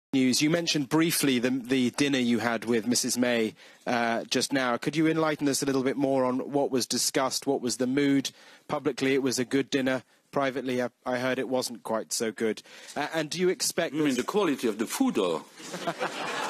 News. You mentioned briefly the dinner you had with Mrs May just now. Could you enlighten us a little bit more on what was discussed, what was the mood? Publicly it was a good dinner. Privately I heard it wasn't quite so good. And do you expect... You mean the quality of the food, or...?